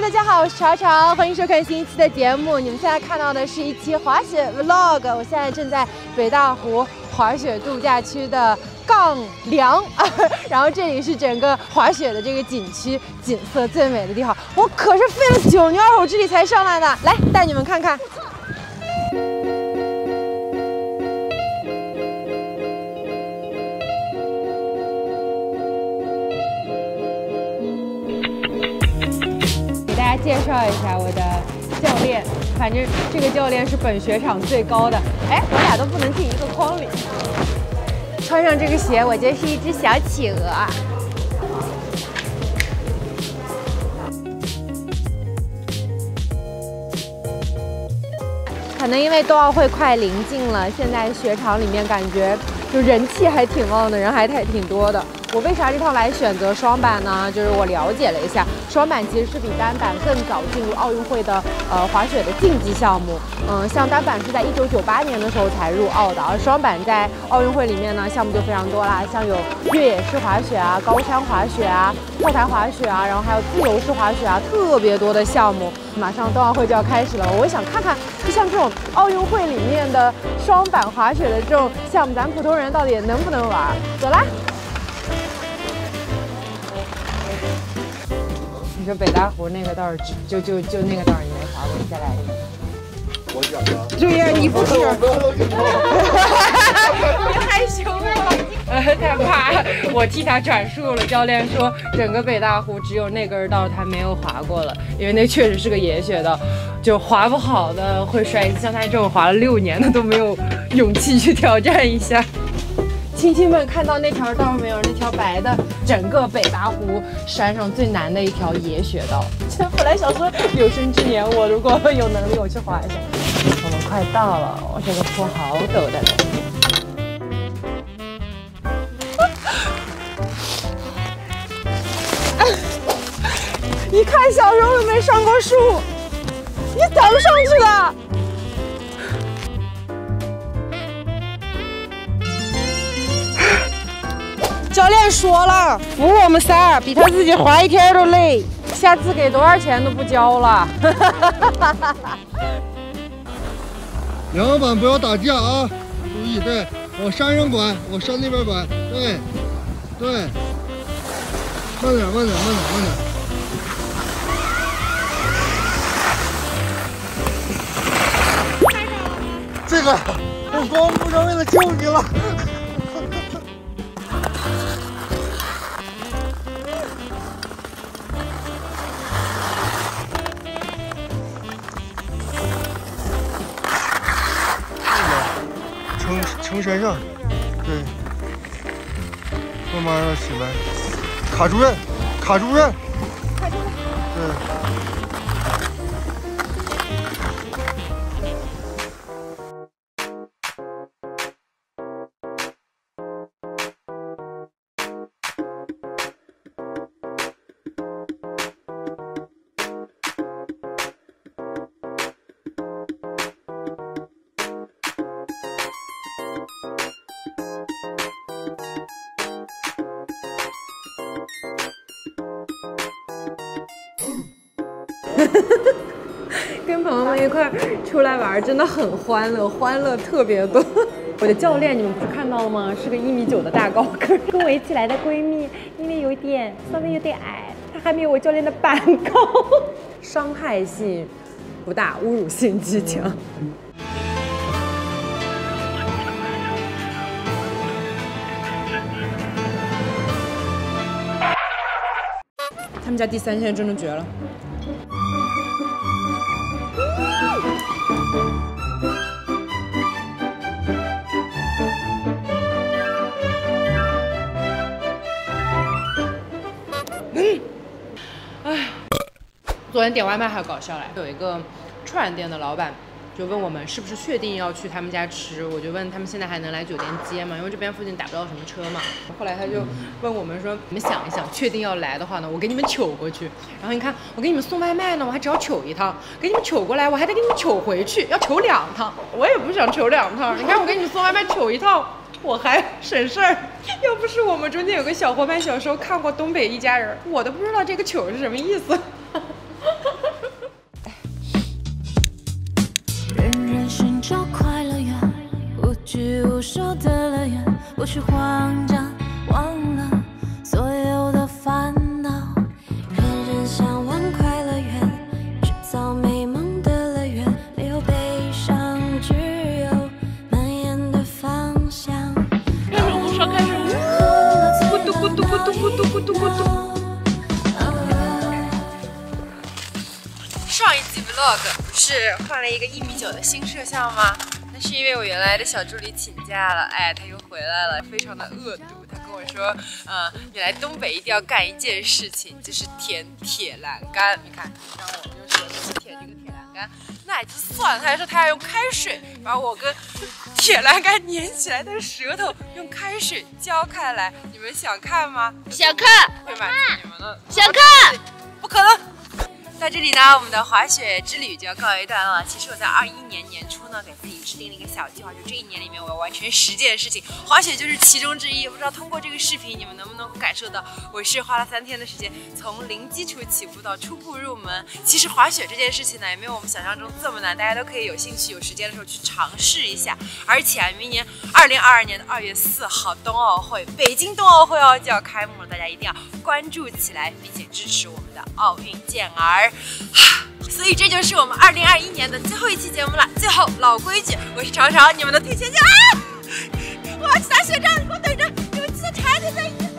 大家好，我是潮潮，欢迎收看新一期的节目。你们现在看到的是一期滑雪 vlog， 我现在正在北大湖滑雪度假区的杠梁，然后这里是整个滑雪的这个景区景色最美的地方。我可是费了9牛二虎之力才上来的，来带你们看看。 介绍一下我的教练，反正这个教练是本雪场最高的。哎，我俩都不能进一个框里。穿上这个鞋，我就是一只小企鹅。可能因为冬奥会快临近了，现在雪场里面感觉就人气还挺旺的，人还挺多的。 我为啥这趟来选择双板呢？就是我了解了一下，双板其实是比单板更早进入奥运会的滑雪的竞技项目。像单板是在1998年的时候才入奥的，而双板在奥运会里面呢项目就非常多啦，像有越野式滑雪啊、高山滑雪啊、后台滑雪啊，然后还有自由式滑雪啊，特别多的项目。马上冬奥会就要开始了，我想看看，就像这种奥运会里面的双板滑雪的这种项目，咱普通人到底能不能玩？走啦！ 你说北大湖那个道就那个道你没滑过，你再来一个。 我讲的。 对呀，你不是。你害羞了。他怕我替他转述了，教练说整个北大湖只有那根道他没有滑过了，因为那确实是个野雪道，就滑不好的会摔死。像他这种滑了6年的都没有勇气去挑战一下。 亲戚们看到那条道没有？那条白的，整个北大湖山上最难的一条野雪道。本来想说有生之年，我如果有能力，我去滑一下。我们快到了，我这个坡好陡的嘞。一看小时候又没上过树，你怎么上去的？ 教练说了，服我们仨，比他自己滑1天都累。下次给多少钱都不交了。 两个板不要打架啊！注意，对，往山上拐，往山那边拐，对，对，慢点，慢点，慢点，慢点。这个，我光顾着为了救你了。 撑山上，对，慢慢的起来，卡住刃，卡住刃，对。 跟朋友们一块出来玩，真的很欢乐，欢乐特别多。我的教练你们不是看到了吗？是个1.9米的大高个，跟我一起来的闺蜜，因为稍微有点矮，她还没有我教练的板高，伤害性不大，侮辱性极强。他们家第3现在真的绝了。 昨天点外卖还搞笑来，有一个串串店的老板就问我们是不是确定要去他们家吃，我就问他们现在还能来酒店接吗？因为这边附近打不到什么车嘛。后来他就问我们说，你们想一想，确定要来的话呢，我给你们取过去。然后你看，我给你们送外卖呢，我还只要取一趟，给你们取过来，我还得给你们取回去，要取2趟。我也不想取2趟，你看我给你们送外卖取1趟。 我还省事儿，要不是我们中间有个小伙伴小时候看过《东北一家人》，我都不知道这个糗是什么意思。 上一集 vlog 不是换了一个1.9米的新摄像吗？那是因为我原来的小助理请假了，哎，他又回来了，非常的恶毒。他跟我说，你来东北一定要干一件事情，就是舔铁栏杆。你看，让我用舌头去舔这个铁栏杆，那也就算了，他还说他要用开水把我跟铁栏杆粘起来的舌头用开水浇开来。你们想看吗？ 想看， 会满足你们的。 想看， 不可能。在这里呢，我们的滑雪之旅就要告一段落了。其实我在21年年初呢，给自己制定了一个小计划，就这1年里面我要完成10件事情，滑雪就是其中之一。不知道通过这个视频你们能不能感受到，我是花了3天的时间，从零基础起步到初步入门。其实滑雪这件事情呢，也没有我们想象中这么难，大家都可以有兴趣、有时间的时候去尝试一下。而且明年2022年的2月4号冬奥会，北京冬奥会就要开幕了，大家一定要关注起来，并且支持我们的奥运健儿。所以这就是我们2021年的最后一期节目了。最后老规矩，我是潮潮，你们的推荐家。我要去打雪仗，你给我等着，你们记得查一下在。